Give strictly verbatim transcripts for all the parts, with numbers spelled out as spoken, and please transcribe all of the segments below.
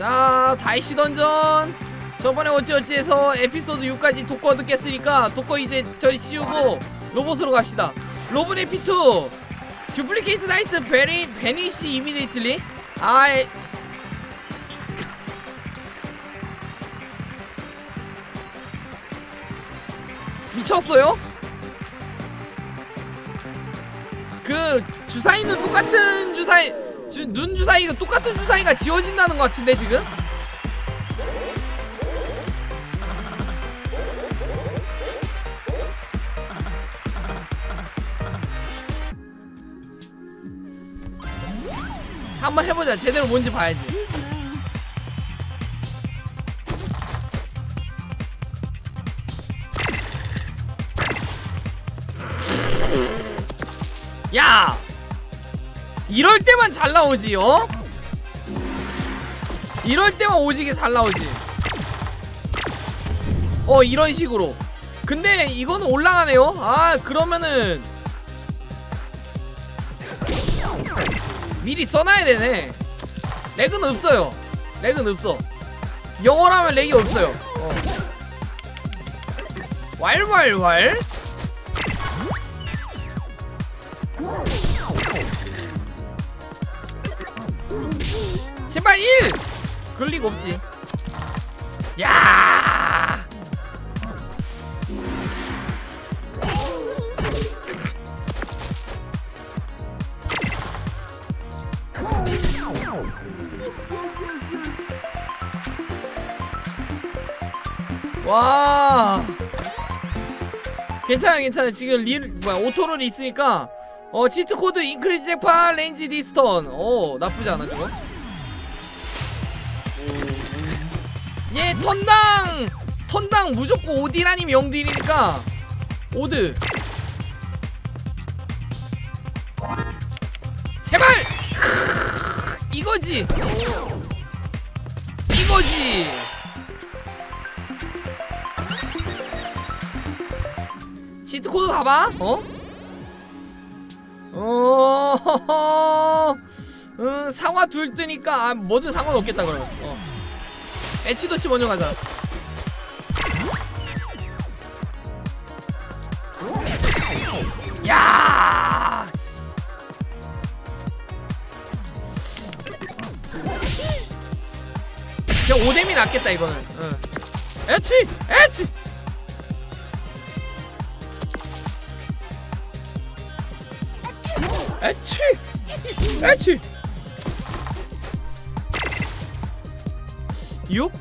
자, 다이시 던전. 저번에 어찌어찌해서 에피소드 육까지 독거 얻겠으니까 독거 이제 저리 씌우고 로봇으로 갑시다. 로봇 에피투 듀플리케이트 나이스 베리 베니시 이미디틀리. 아이 미쳤어요? 그 주사위는 똑같은 주사위 주, 눈 주사위가 똑같은 주사위가 지워진다는 것 같은데 지금? 한번 해보자. 제대로 뭔지 봐야지. 야! 이럴 때만 잘 나오지, 어? 이럴 때만 오지게 잘 나오지. 어, 이런 식으로. 근데 이거는 올라가네요. 아, 그러면은 미리 써놔야 되네. 렉은 없어요. 렉은 없어. 영어라면 렉이 없어요. 어. 왈왈왈. 제발 일! 그럴 리가 없지. 야! 와, 괜찮아 괜찮아. 지금 리 뭐야 오토롤이 있으니까 어 치트 코드 인크리즈 잭파 레인지 디스턴. 어 나쁘지 않아 저거. 얘 턴당 턴당 무조건 오딜 아니면 영딜이니까 오드. 제발 이거지 이거지. 치트코드 가봐. 어? 어... 음, 상화 둘 뜨니까 아, 뭐든 상관없겠다 그러면. 어. 에치도치 먼저 가자. 야! 그냥 오뎀이 낫겠다 이거는. 응. 에치! 에치! 에치! 에치! 육?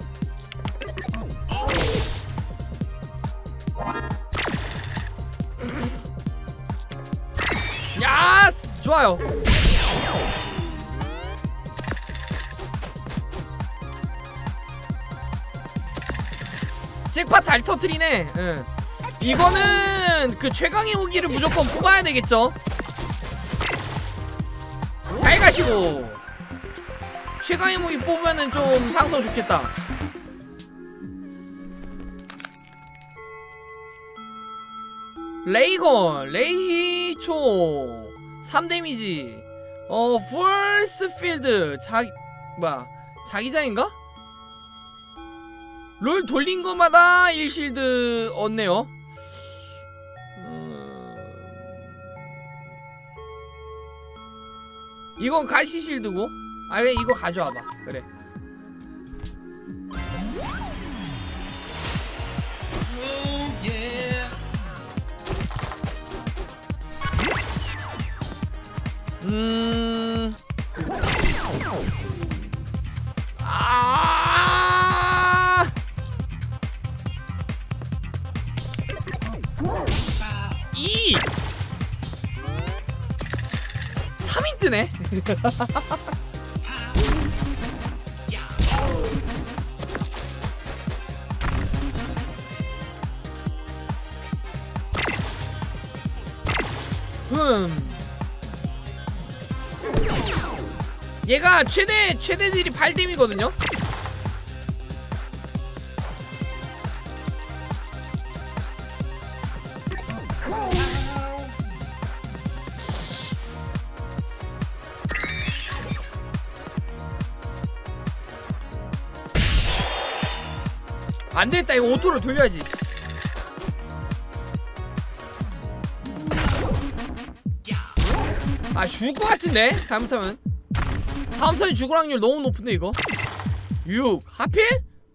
야! 좋아요. 잭팟 잘 터트리네. 응. 이거는 그 최강의 무기를 무조건 뽑아야 되겠죠? 잘 가시고. 최강의 무기 뽑으면은 좀 상성 좋겠다. 레이건, 레이초 삼 데미지. 어, 폴스 필드. 자기, 뭐야, 자기장인가? 롤 돌린 것마다 일 실드 얻네요. 이건 가시 실드고. 아 그래 이거 가져와봐. 그래. 음. 아. 이. 삼 인 뜨네. 음. 얘가 최대 최대 딜이 팔 뎀이거든요. 안되겠다. 이거 오토로 돌려야지. 아 죽을 것 같은데? 잘못하면 다음 턴에 죽을 확률 너무 높은데 이거? 육 하필?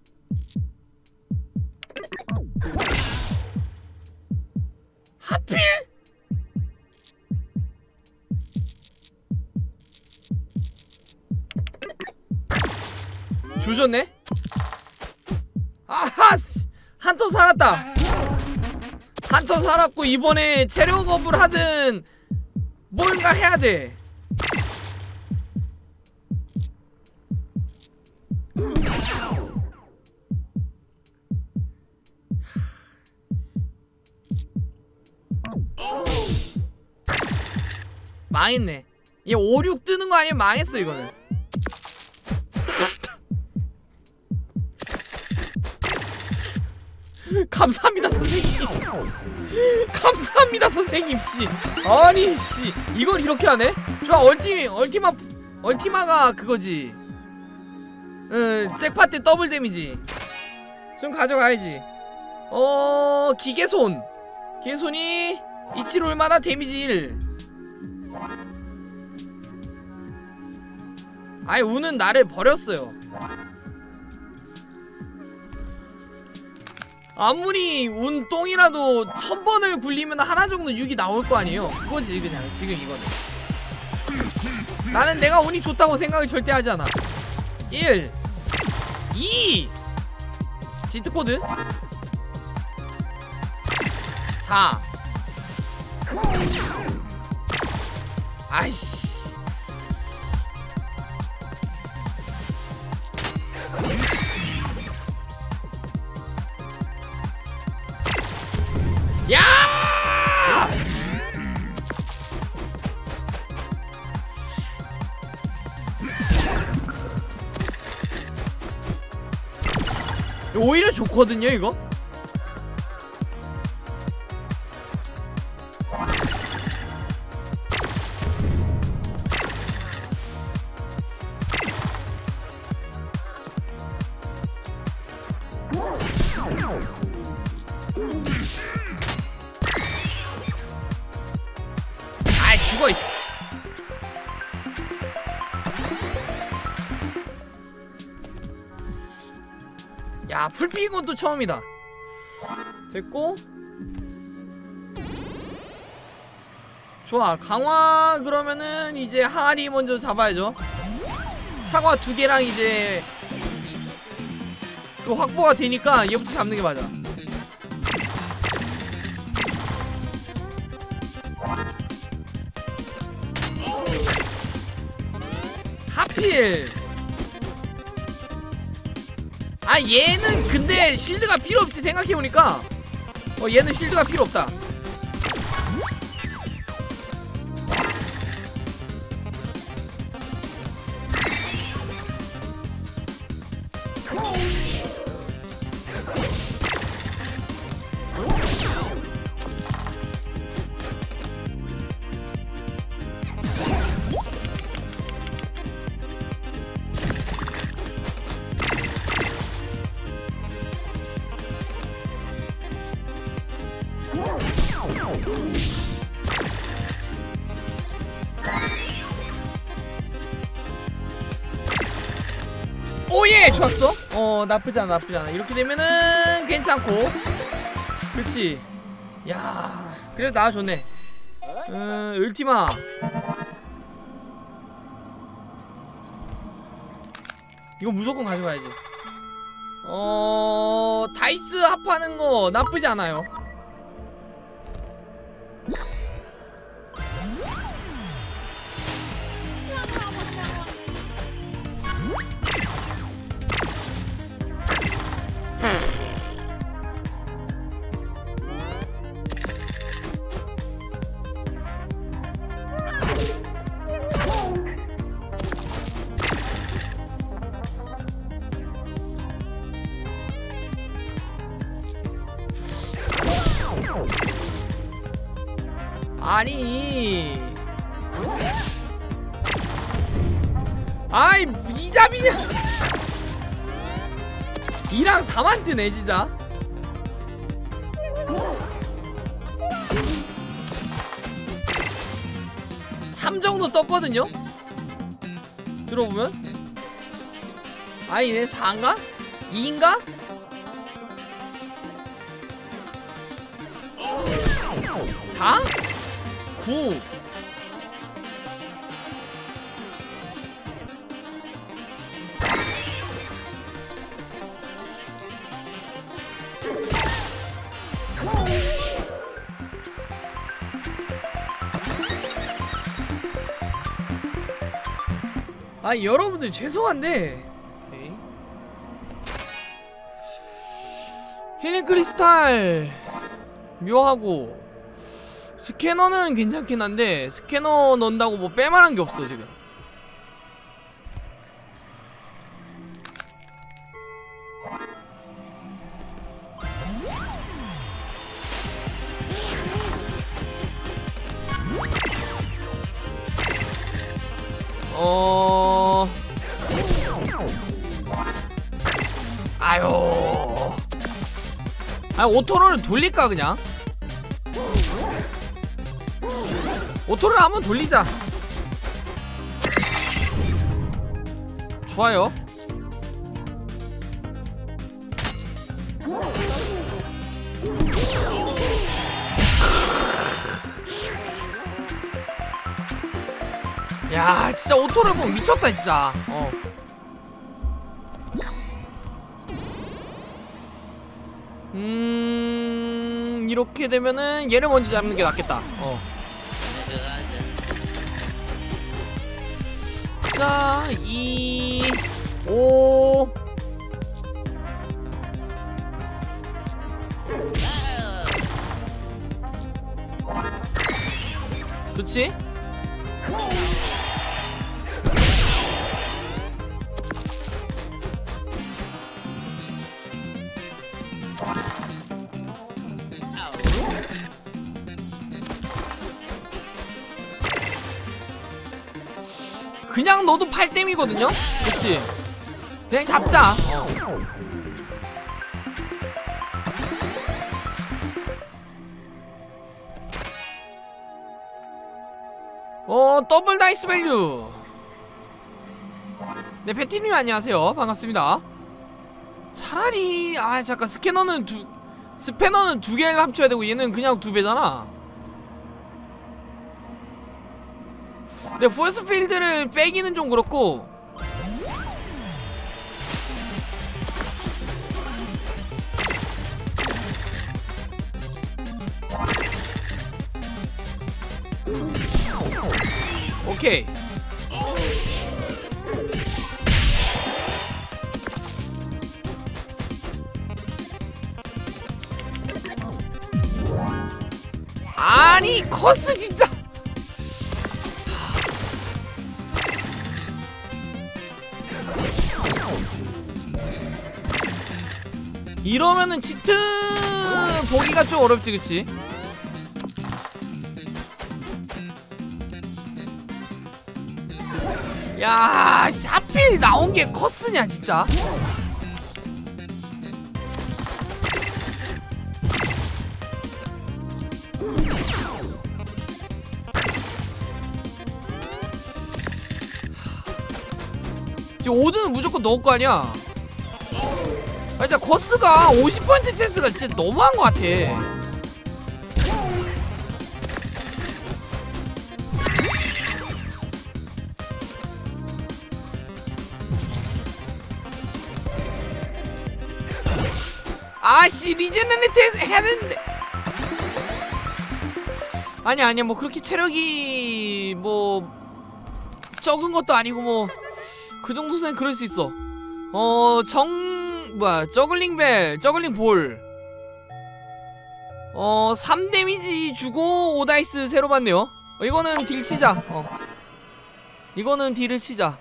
하필? 조졌네? 아하! 한 턴 살았다. 한 턴 살았고 이번에 체력업을 하든 뭔가 해야돼. 망했네. 얘 오, 육 뜨는 거 아니면 망했어 이거는. 감사합니다 선생님. 감사합니다 선생님 씨. 아니 씨 이걸 이렇게 하네? 좋아. 얼티 얼티마 얼티마가 그거지. 응 잭팟 때 더블 데미지 좀 가져가야지. 어 기계손 기계손이 이치롤마다 데미지 일. 아예 운은 나를 버렸어요. 아무리 운 똥이라도 천 번을 굴리면 하나 정도 육이 나올 거 아니에요. 그거지 그냥 지금 이거는. 나는 내가 운이 좋다고 생각을 절대 하지 않아. 일 이 지트코드 사 아이씨 야! 오히려 좋거든요 이거? 아이 죽어 이씨. 야 풀피긴 건 또 처음이다. 됐고 좋아. 강화 그러면은 이제 항아리 먼저 잡아야죠. 사과 두 개랑 이제 그 확보가 되니까 얘부터 잡는 게 맞아. 하필 아 얘는 근데 쉴드가 필요 없지. 생각해보니까 어 얘는 쉴드가 필요 없다. 오예 좋았어. 어 나쁘지않아 나쁘지않아. 이렇게 되면은 괜찮고 그렇지. 야 그래도 나와 좋네. 음 울티마 이거 무조건 가져가야지. 어 다이스 합하는 거 나쁘지 않아요. 아니 아이 이잡이냐. 이랑 사만 뜨네 진짜. 삼 정도 떴거든요? 들어보면? 아니네, 사인가? 이인가? 사? 구. 아, 여러분들 죄송한데 오케이. 힐링 크리스탈 묘하고 스캐너는 괜찮긴 한데 스캐너 넣는다고 뭐 뺄만한 게 없어 지금. 어... 아유... 아, 오토를 돌릴까 그냥? 오토를 한번 돌리자. 좋아요. 야, 진짜 오토를 보면 미쳤다 진짜. 어. 음... 이렇게 되면은 얘를 먼저 잡는 게 낫겠다. 어. 자, 이, 오. 그치? 그냥 넣어도 팔 댐이거든요? 그치? 그냥 잡자. 어, 어 더블 다이스 밸류. 네, 패티님 안녕하세요. 반갑습니다. 차라리, 아, 잠깐, 스캐너는 두, 스패너는 두 개를 합쳐야 되고 얘는 그냥 두 배잖아. 근데 포스 필드를 빼기는 좀 그렇고. 오케이. 아니, 커스 진짜. 이러면은 치트 보기가 좀 어렵지, 그치? 야, 하필 나온 게 커스냐, 진짜? 지금 오드는 무조건 넣을 거 아니야? 아, 진짜 커스가 오십 퍼센트 찬스가 진짜 너무한 것 같아. 아씨, 리제너레이트 해야 되는데. 아니 아니야, 뭐 그렇게 체력이 뭐 적은 것도 아니고 뭐 그 정도는 그럴 수 있어. 어, 정... 뭐야, 저글링 벨, 저글링 볼. 어, 삼 데미지 주고 오 다이스 새로 받네요. 어, 이거는 딜 치자. 어. 이거는 딜을 치자.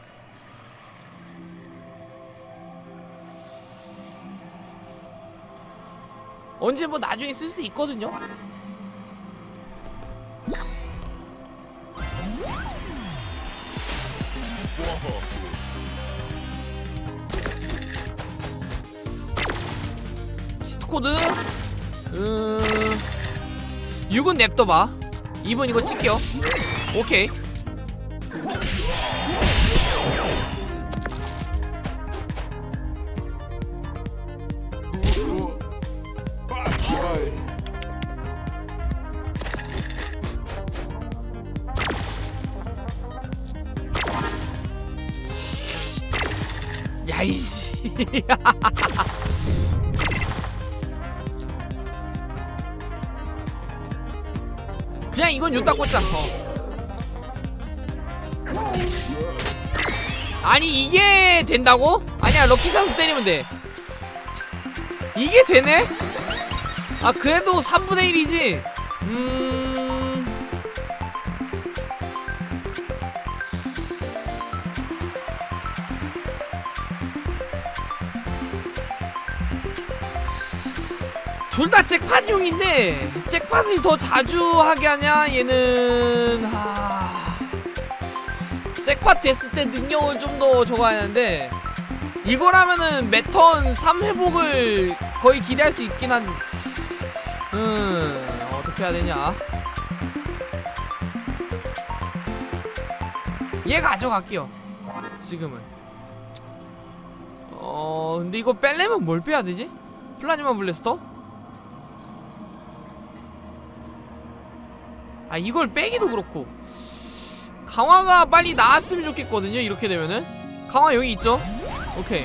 언제 뭐 나중에 쓸 수 있거든요. 치트코드 음... 육은 냅둬봐. 이 번 이거 칠게요. 오케이. 야이씨. 그냥 이건 요따 꽂자. 어. 아니 이게 된다고? 아니야 럭키 선수 때리면 돼. 이게 되네? 아 그래도 삼분의 일이지. 음... 둘 다 잭팟용인데 잭팟을 더 자주 하게 하냐 얘는. 하... 잭팟 됐을 때 능력을 좀 더 저거 하는데 이거라면은 매턴 삼 회복을 거의 기대할 수 있긴 한. 음... 어떻게 해야 되냐. 얘 가져갈게요 지금은. 어... 근데 이거 뺄려면 뭘 빼야 되지? 플라즈마 블래스터? 아 이걸 빼기도 그렇고 강화가 빨리 나왔으면 좋겠거든요. 이렇게 되면은 강화 여기 있죠? 오케이.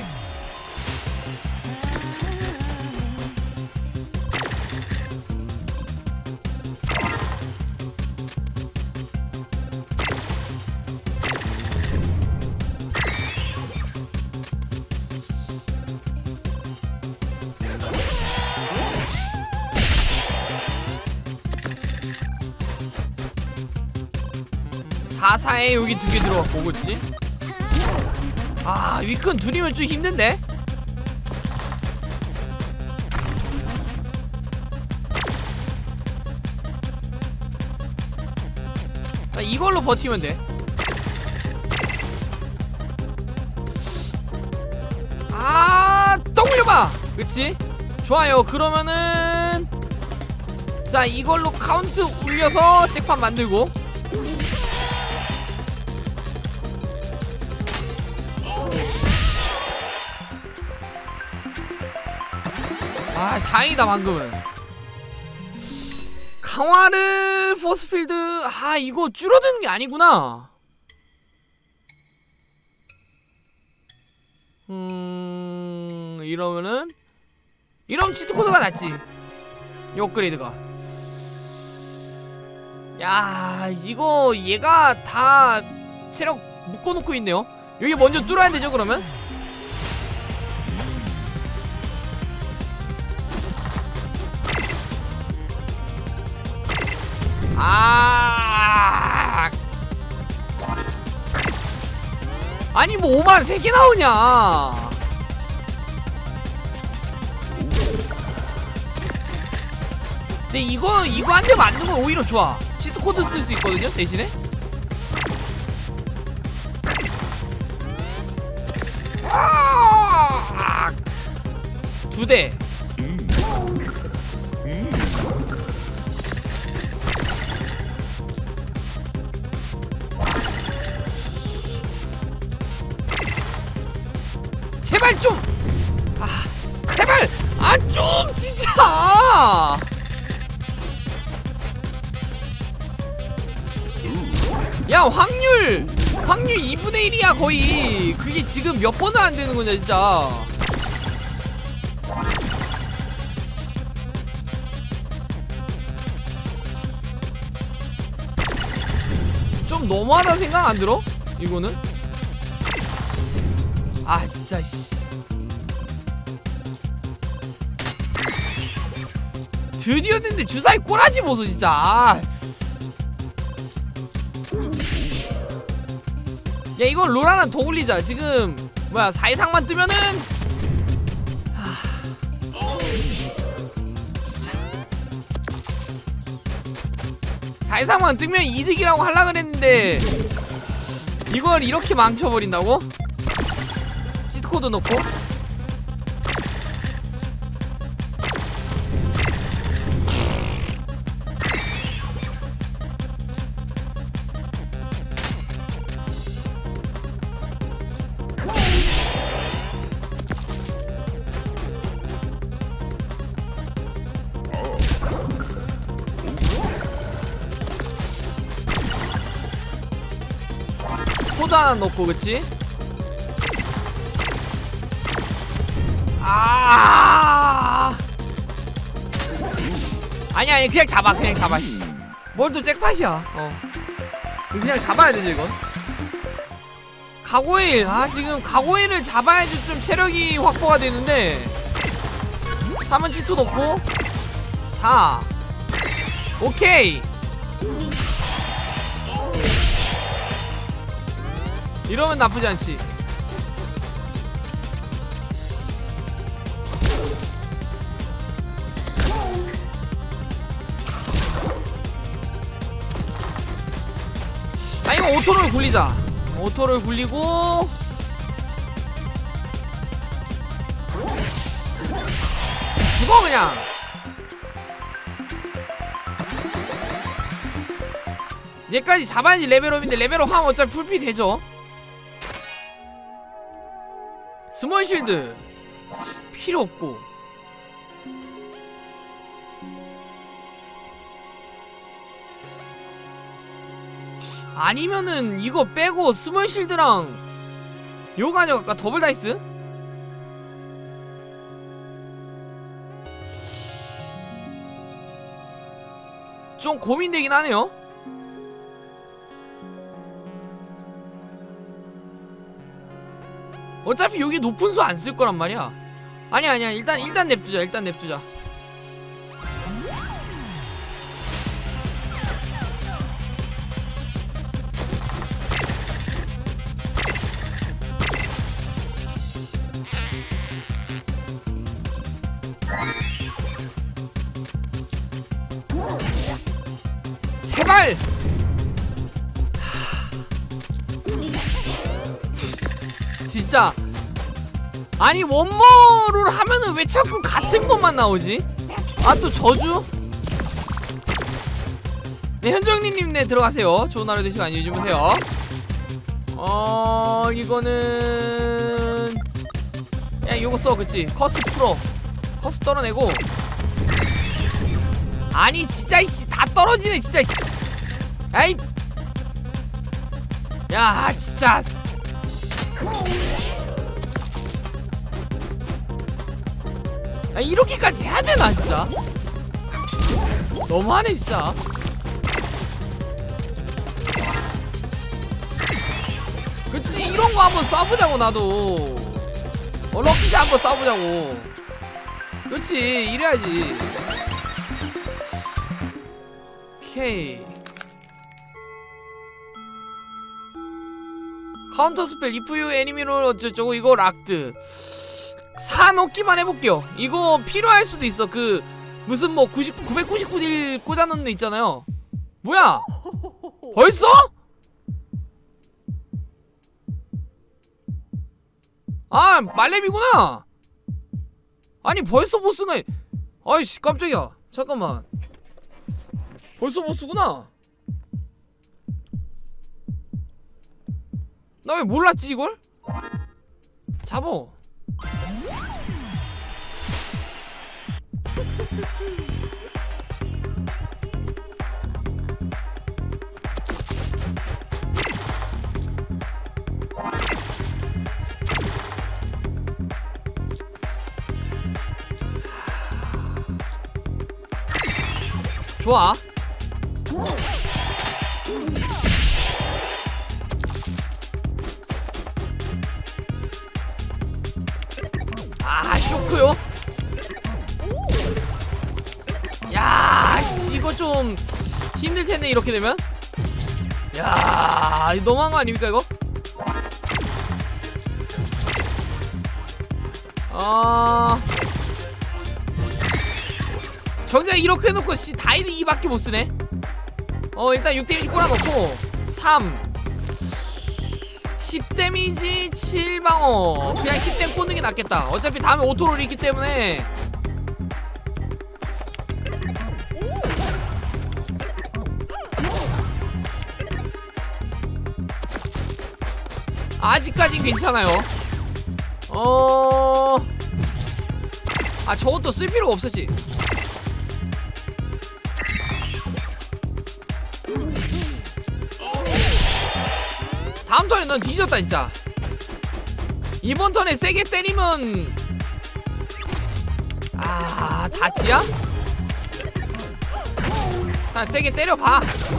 사사에 여기 두 개 들어갔고, 그치? 아, 윗근 둘이면 좀 힘든데? 아, 이걸로 버티면 돼. 아, 떠올려봐! 그치? 좋아요. 그러면은 자, 이걸로 카운트 올려서 잭팟 만들고. 아, 다행이다 방금은. 강화를 포스필드. 아, 이거 줄어드는 게 아니구나. 음... 이러면은 이러면 치트코드가 낫지, 이 업그레이드가. 야, 이거 얘가 다 체력 묶어놓고 있네요. 여기 먼저 뚫어야 되죠 그러면? 아, 아니 뭐 오만 세 개 나오냐. 근데 이거 이거 한 대 맞는 건 오히려 좋아. 치트코드 쓸 수 있거든요 대신에. 두 대. 제발 좀! 아, 제발! 아, 좀, 진짜! 야, 확률! 확률 이분의 일이야, 거의! 그게 지금 몇 번은 안 되는 거냐, 진짜! 좀 너무하다 생각 안 들어? 이거는? 아, 진짜, 씨. 드디어 됐는데 주사위 꼬라지 보소, 진짜. 야, 이거 롤 하나 더 올리자. 지금 뭐야, 사 이상만 뜨면은 하... 진짜 사 이상만 뜨면 이득이라고 하려고 그랬는데 이걸 이렇게 망쳐버린다고? 치트코드 넣고. 하나 넣고, 그치? 아 아니 아니 그냥 잡아 그냥 잡아. 뭘 또 잭팟이야. 어 그냥 잡아야 되죠 이건. 가고일 아 지금 가고일을 잡아야지 좀 체력이 확보가 되는데. 삼은 치토 넣고 사 오케이. 이러면 나쁘지 않지. 아 이거 오토를 굴리자. 오토를 굴리고 죽어 그냥. 얘까지 잡아야지 레벨업인데 레벨업 하면 어차피 풀피 되죠. 스몰 쉴드 필요 없고. 아니면은 이거 빼고 스몰 쉴드랑 요거 가져갈까? 더블 다이스? 좀 고민되긴 하네요. 어차피 여기 높은 수 안 쓸 거란 말이야. 아니 아니야 일단 일단 냅두자. 일단 냅두자. 제발! 진짜 아니 원모를 하면은 왜 자꾸 같은 것만 나오지? 아 또 저주? 네 현정리님 네 들어가세요. 좋은 하루 되시고 안녕히 주무세요. 어 이거는 야 요거 써. 그치 커스 풀어. 커스 떨어내고. 아니 진짜 이씨 다 떨어지네 진짜. 아이 야 진짜. 아 이렇게까지 해야되나 진짜. 너무하네 진짜. 그치 이런거 한번 쏴보자고 나도. 어 럭키샷 한번 쏴보자고. 그치 이래야지. 오케이. 카운터 스펠 리프유 애니미롤 어쩌저쩌고 이거 락드 사놓기만 해볼게요. 이거 필요할 수도 있어. 그 무슨 뭐 구백구십구 딜 꽂아놓는 데 있잖아요. 뭐야 벌써? 아 말렙이구나. 아니 벌써 보스가. 아이씨 깜짝이야. 잠깐만 벌써 보스구나. 나 왜 몰랐지 이걸? 잡어. 좋아. 아 쇼크요? 야 이거 좀 힘들텐데 이렇게 되면. 야 이거 너무한 거 아닙니까 이거? 아 정작 이렇게 해놓고 씨 다이드 이밖에 못쓰네. 어 일단 육 데미지 꼬라놓고 삼 십 데미지 칠 방어. 그냥 십 댐 꽂는 게 낫겠다. 어차피 다음에 오토롤이 있기 때문에. 아직까진 괜찮아요. 어... 아 저것도 쓸 필요가 없었지. 다음 턴에 턴에 넌 뒤졌다 진짜. 이번 턴에 세게 때리면 아 다치야? 난 세게 때려봐.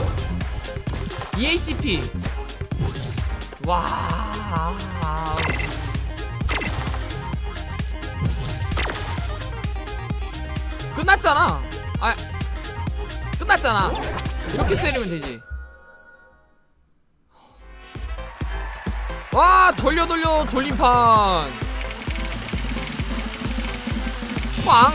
이 에이치피. 와 끝났잖아. 아 끝났잖아. 이렇게 때리면 되지. 와 돌려 돌려 돌림판 빵.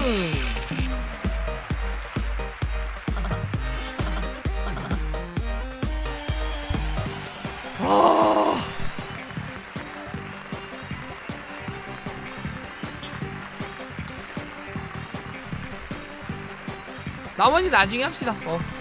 아 나머지 나중에 합시다. 어